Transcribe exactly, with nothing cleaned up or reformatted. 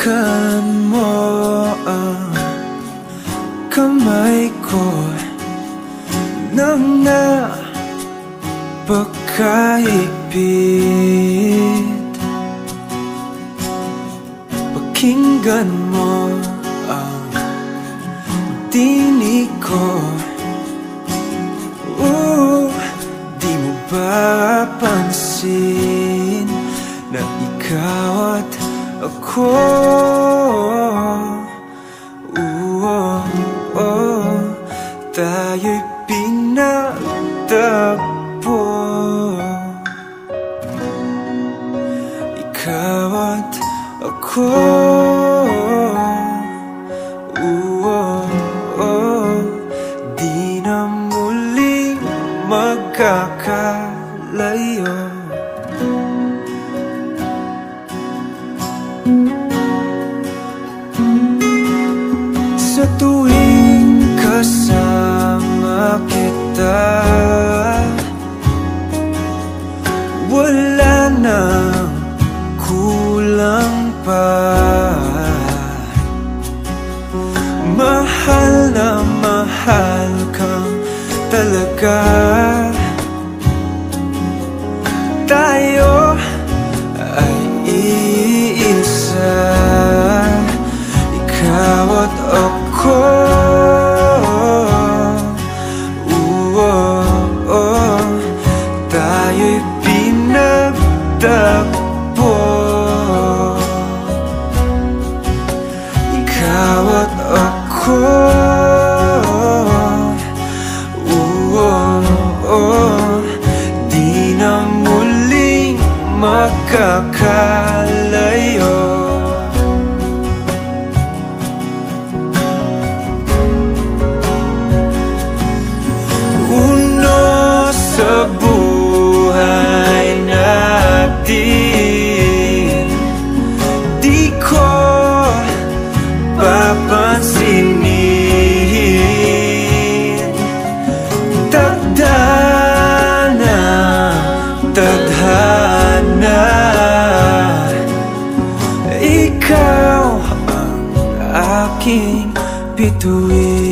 Hawakan mo ang kamay ko nang napakahigpit. Pakinggan mo ang tinig ko. uh, Di mo ba pansin na ikaw at ako, uh, oh, tayo'y pinagtagpo. Ikaw at ako, uh, oh, di na muling magkakalayo. Sa tuwing kasama kita, wala nang kulang pa. Mahal na mahal kang talaga. Tayo ay iisa, ikaw at ako, uh, oh, oh, tayo'y pinagtagpo. Ikaw at ako, uh, oh, oh, di na muling magkakalayo. Sa buhay natin, di ko papansinin. Tadhana, tadhana, ikaw ang aking bituin.